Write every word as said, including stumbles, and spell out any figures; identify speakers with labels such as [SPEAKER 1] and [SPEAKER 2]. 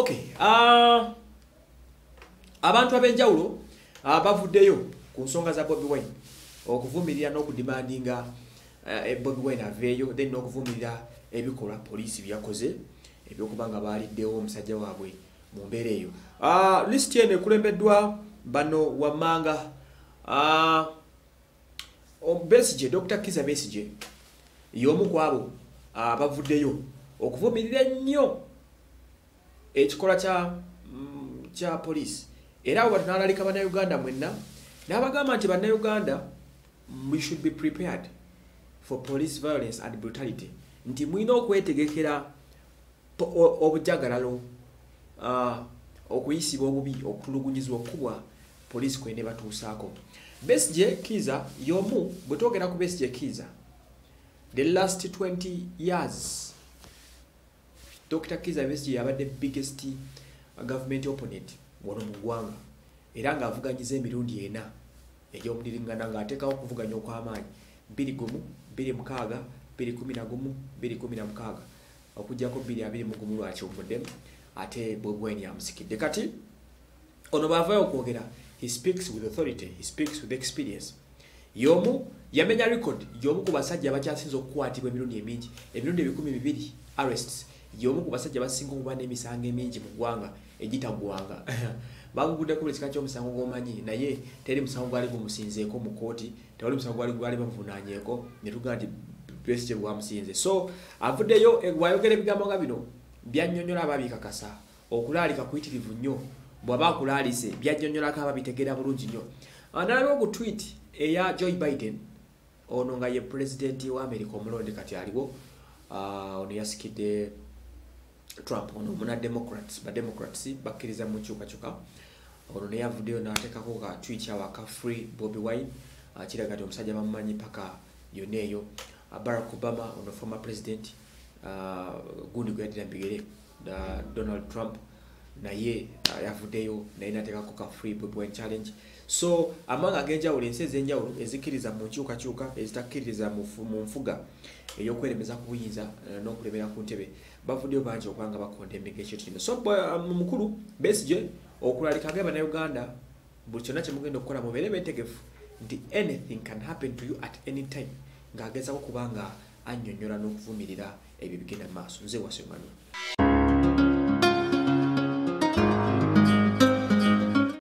[SPEAKER 1] Okay, uh, abantu abenjawulo uh, bavuddeyo ku nsonga za Bobi Wine okuvumirira n'okudimandinga uh, Bobi Wine aveeyo then n'okuvumirira ebikolwa poliisi byakoze ebyokubanga baaliddewo omusajja waabwe mu mbeera eyo. Uh, list eno ekulembeddwa bano wammanga uh, Besigya, Doctor Kiza Besigya y'omu ku abo abavuddeyo okuvumirira ennyo ekikola kya mm, kya poliisi era abo batunaalalika bannayuganda mwenna n'abagamba nti bannayuganda we should be prepared for police violence and brutality nti mwina okwetegekera obujagalalo uh, okuyisibwa obubi okutulugunyizibwa okubwa poliisi kwene batuusaako. Besigya Kiza y'omu bwe twogera ku Besigya Kiza the last twenty years Doctor Kiza Besigya yabadde biggest government opponent wano mu ggwanga era ng'avuganyiza emirundi ena egy'omudiringana ng'ateekawo okuvuganya okw'amaanyi bbiri gumu bbiri mukaaga bbiri kumi na gumu bbiri kumi na mukaaga okuggyako bbiri abiri mu gumu lwakiwumuddemu ate Bobi Wine yamusikidde. Kati ono baavaayo okwogera he speaks with authority, he speaks with experience. Y'omu yamenya record y'omu ku basajja abakyasinze okukwatibwa emirundi emingi emirundi ebikumi bibiri arrests y'omu ku basajja basinga okuba n'emisango emingi mu ggwanga egitagwanga bagugudde ku buli kika ky'omusango gw'omanyi naye teri musango gwali gumusinzeeko mu kooti tewali musango gwali gwali bamuvunaanyeeko ne tugaa nti Besigya gwamusinze. So avuddeyo wayogera ebigambo nga bino byannyonnyola abaabikakasa okulaalika kuyitirivu nnyo bw'aba akulaalise byannyonnyolako ababitegeera bulungi nnyo. Nalabye ku tweet eya Joe Biden ono nga ye president wa America omulonde kati aliwo uh, ono yasikidde Trump ono muna Democrats ba Democrats bakkiriza mu kyukakyuka ono ne yavuddeyo n'ateekako ka tweet awaka free Bobi Wine uh, kiraga nti omusajja bamumanyi paka yonna eyo. uh, Barack Obama ono former president uh, gundi gwe yadira mbigere uh, Donald Trump naye uh, yavuddeyo naye n'ateekako ka free Bobi Wine challenge. So amanga agenjawulo ensi ez'enjawulo ezikkiriza mu nkyukakyuka ezitakkiriza mu nfuga ey'okweremeza ku buyinza uh, n'okulebera ku ntebe bavuddeyo bangi okubanga bakondemeka ekyo kino. So um, mukulu Besigya okulalika agamba Uganda buli kyonna kye mugenda okukola mubeere betegefu nti anything can happen to you at any time ng'agezaako kubanga annyonnyola n'okuvumirira ebyo bigenda mu maaso. Nze Wasengano.